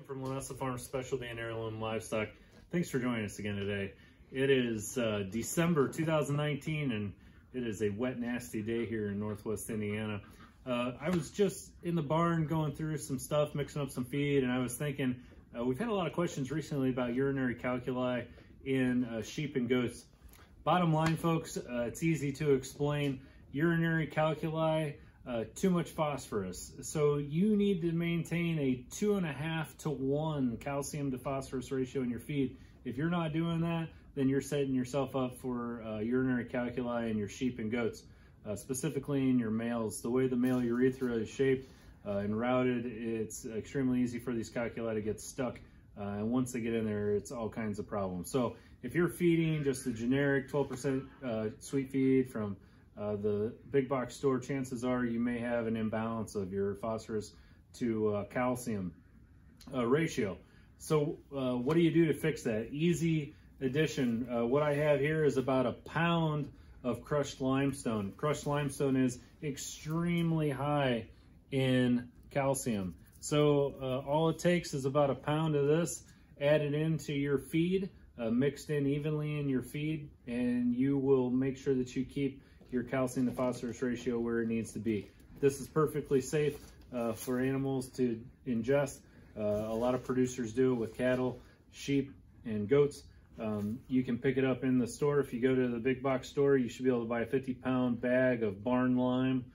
from Linessa Farm Specialty and Heirloom Livestock. Thanks for joining us again today. It is December 2019 and it is a wet, nasty day here in Northwest Indiana. I was just in the barn going through some stuff, mixing up some feed, and I was thinking, we've had a lot of questions recently about urinary calculi in sheep and goats. Bottom line, folks, it's easy to explain. Urinary calculi, too much phosphorus. So you need to maintain a 2.5 to 1 calcium to phosphorus ratio in your feed. If you're not doing that, then you're setting yourself up for urinary calculi in your sheep and goats, specifically in your males. The way the male urethra is shaped and routed, it's extremely easy for these calculi to get stuck. And once they get in there, it's all kinds of problems. So if you're feeding just a generic 12% sweet feed from the big box store, chances are you may have an imbalance of your phosphorus to calcium ratio. So what do you do to fix that? Easy addition. What I have here is about 1 pound of crushed limestone. Crushed limestone is extremely high in calcium. So all it takes is about 1 pound of this, add it into your feed, mixed in evenly in your feed, and you will make sure that you keep your calcium to phosphorus ratio where it needs to be. This is perfectly safe for animals to ingest. A lot of producers do it with cattle, sheep, and goats. You can pick it up in the store. If you go to the big box store, you should be able to buy a 50-pound bag of barn lime,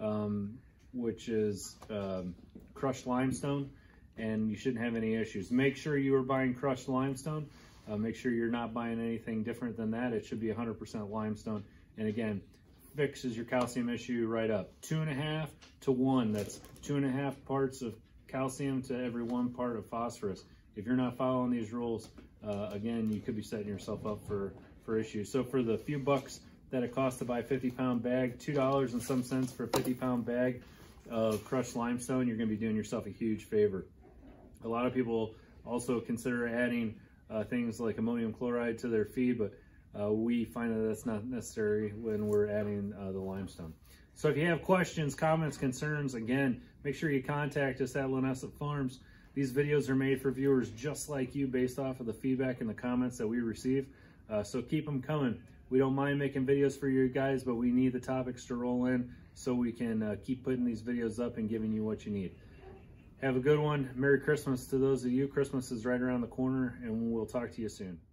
which is crushed limestone, and you shouldn't have any issues. Make sure you are buying crushed limestone. Make sure you're not buying anything different than that. It should be 100% limestone. And again, fixes your calcium issue right up. 2.5 to 1. That's 2.5 parts of calcium to every 1 part of phosphorus. If you're not following these rules, again, you could be setting yourself up for issues. So for the few bucks that it costs to buy a 50-pound bag, $2 and some cents for a 50-pound bag of crushed limestone, you're going to be doing yourself a huge favor. A lot of people also consider adding things like ammonium chloride to their feed, but we find that that's not necessary when we're adding the limestone. So if you have questions, comments, concerns, again, make sure you contact us at Linessa Farms. These videos are made for viewers just like you based off of the feedback and the comments that we receive. So keep them coming. We don't mind making videos for you guys, but we need the topics to roll in so we can keep putting these videos up and giving you what you need. Have a good one. Merry Christmas to those of you. Christmas is right around the corner, and we'll talk to you soon.